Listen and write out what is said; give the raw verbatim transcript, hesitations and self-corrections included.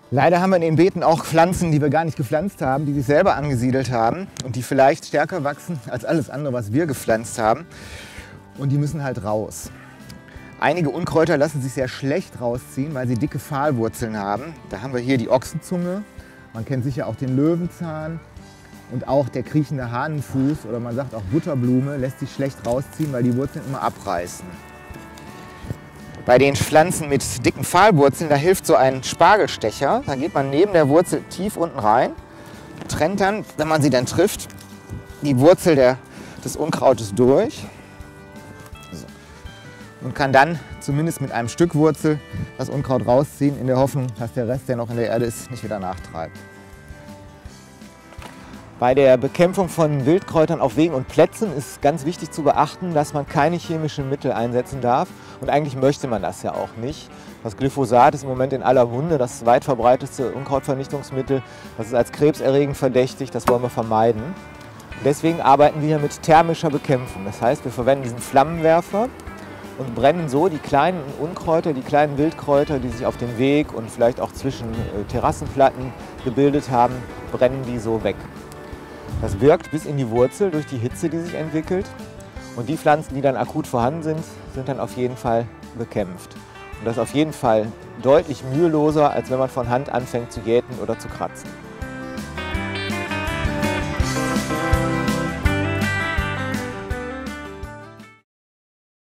Leider haben wir in den Beeten auch Pflanzen, die wir gar nicht gepflanzt haben, die sich selber angesiedelt haben und die vielleicht stärker wachsen als alles andere, was wir gepflanzt haben. Und die müssen halt raus. Einige Unkräuter lassen sich sehr schlecht rausziehen, weil sie dicke Pfahlwurzeln haben. Da haben wir hier die Ochsenzunge, man kennt sicher auch den Löwenzahn und auch der kriechende Hahnenfuß oder man sagt auch Butterblume lässt sich schlecht rausziehen, weil die Wurzeln immer abreißen. Bei den Pflanzen mit dicken Pfahlwurzeln, da hilft so ein Spargelstecher. Da geht man neben der Wurzel tief unten rein, trennt dann, wenn man sie dann trifft, die Wurzel der, des Unkrautes durch so. Und kann dann zumindest mit einem Stück Wurzel das Unkraut rausziehen, in der Hoffnung, dass der Rest, der noch in der Erde ist, nicht wieder nachtreibt. Bei der Bekämpfung von Wildkräutern auf Wegen und Plätzen ist ganz wichtig zu beachten, dass man keine chemischen Mittel einsetzen darf. Und eigentlich möchte man das ja auch nicht. Das Glyphosat ist im Moment in aller Munde, das weit verbreitete Unkrautvernichtungsmittel. Das ist als krebserregend verdächtig, das wollen wir vermeiden. Und deswegen arbeiten wir hier mit thermischer Bekämpfung. Das heißt, wir verwenden diesen Flammenwerfer und brennen so die kleinen Unkräuter, die kleinen Wildkräuter, die sich auf dem Weg und vielleicht auch zwischen Terrassenplatten gebildet haben, brennen die so weg. Das wirkt bis in die Wurzel durch die Hitze, die sich entwickelt. Und die Pflanzen, die dann akut vorhanden sind, sind dann auf jeden Fall bekämpft. Und das ist auf jeden Fall deutlich müheloser, als wenn man von Hand anfängt zu jäten oder zu kratzen.